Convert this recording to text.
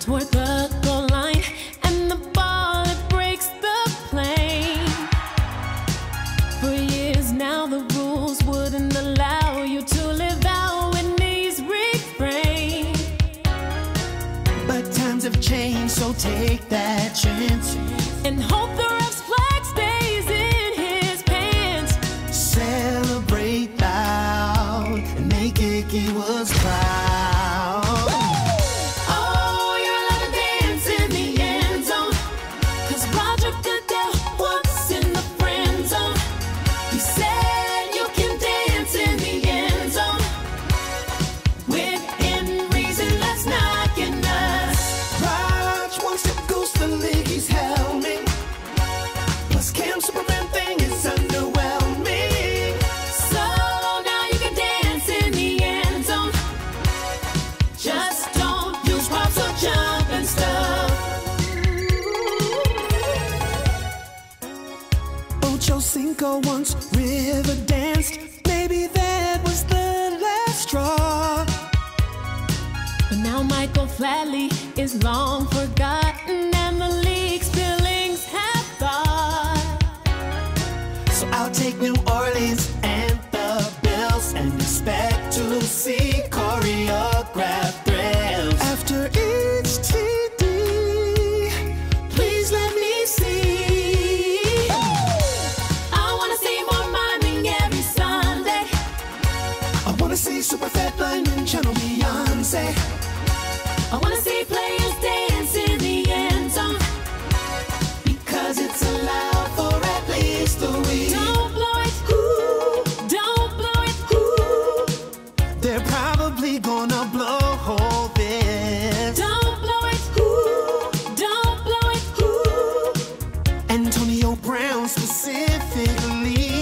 toward the goal line, and the ball, it breaks the plane. For years now the rules wouldn't allow you to live out Whitney's refrain. But times have changed, so take that chance and hope the ref's flag stays in his pants. Celebrate loud and make Icky Woods proud. Oh, you're allowed to dance in the end zone, 'cause Roger Goodell was in the friend zone. He said you can dance in the end zone. Within reason, that's not get nuts. Raj wants to ghost the league he's helming. Plus Cam's Superman thing is underwhelming. So now you can dance in the end zone. Just don't use props or jump and stuff. Ocho Cinco once river danced. Maybe that was the last straw. But now Michael Flatley is long forgotten, and the league's feelings have thought. So I'll take New Orleans and the Bills and expect to see choreographed thrills. After each TD, please let me see. I wanna see more miming every Sunday. I wanna see super fat linemen channel Beyonce. I wanna see players dance in the end zone, Because it's allowed for at least a week. don't blow it, ooh, don't blow it, ooh, They're probably gonna blow this. don't blow it, ooh, don't blow it, ooh. Antonio Brown specifically.